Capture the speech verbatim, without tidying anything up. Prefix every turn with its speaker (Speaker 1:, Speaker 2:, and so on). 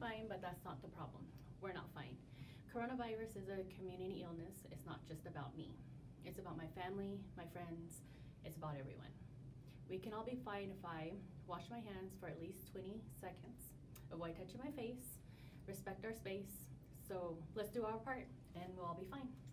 Speaker 1: fine, but that's not the problem. We're not fine. Coronavirus is a community illness. It's not just about me. It's about my family, my friends. It's about everyone. We can all be fine if I wash my hands for at least twenty seconds, avoid touching my face, respect our space. So let's do our part and we'll all be fine.